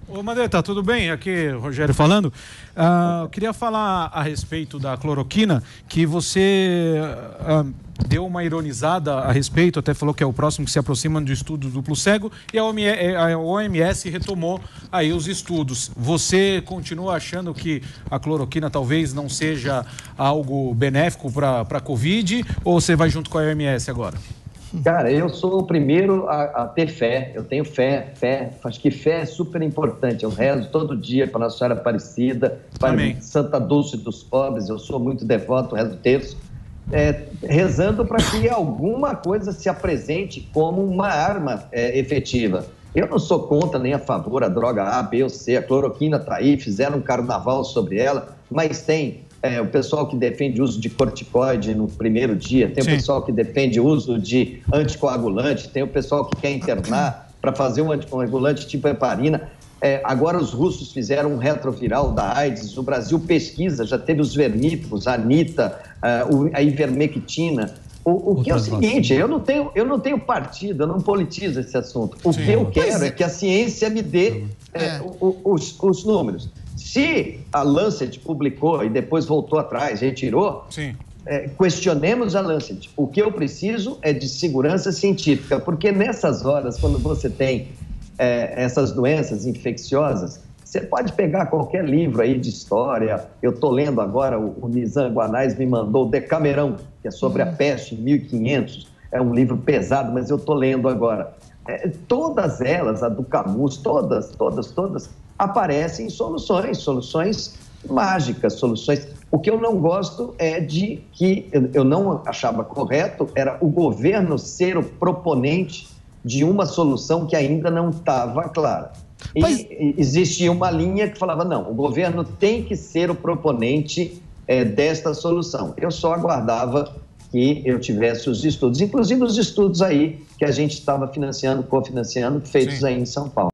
Ô, Mandetta, tudo bem? Aqui, Rogério falando. Eu queria falar a respeito da cloroquina, que você deu uma ironizada a respeito, até falou que é o próximo que se aproxima do estudo duplo cego, e a OMS retomou aí os estudos. Você continua achando que a cloroquina talvez não seja algo benéfico para a Covid, ou você vai junto com a OMS agora? Cara, eu sou o primeiro a ter fé, eu tenho fé, acho que fé é super importante, eu rezo todo dia para Nossa Senhora Aparecida, para Santa Dulce dos Pobres, eu sou muito devoto, rezo terço, rezando para que alguma coisa se apresente como uma arma efetiva. Eu não sou contra nem a favor a droga A, B ou C, a cloroquina está aí, fizeram um carnaval sobre ela, mas tem o pessoal que defende o uso de corticoide no primeiro dia, tem o pessoal que defende o uso de anticoagulante, tem o pessoal que quer internar para fazer um anticoagulante tipo heparina. Agora os russos fizeram um retroviral da AIDS, o Brasil pesquisa, já teve os vermífugos, a anita, a ivermectina. O que é o seguinte, eu não tenho partido, eu não politizo esse assunto. O que eu quero é que a ciência me dê os números. Se a Lancet publicou e depois voltou atrás, retirou, questionemos a Lancet. O que eu preciso é de segurança científica, porque nessas horas, quando você tem essas doenças infecciosas, você pode pegar qualquer livro aí de história. Eu estou lendo agora, o Nizam Guanais me mandou o Decamerão, que é sobre a peste em 1500. É um livro pesado, mas eu estou lendo agora. Todas elas, a do Camus, todas aparecem soluções mágicas, soluções. O que eu não gosto é de que, eu não achava correto, era o governo ser o proponente de uma solução que ainda não estava clara. E existia uma linha que falava, não, o governo tem que ser o proponente desta solução. Eu só aguardava que eu tivesse os estudos, inclusive os estudos aí que a gente estava cofinanciando, feitos aí em São Paulo.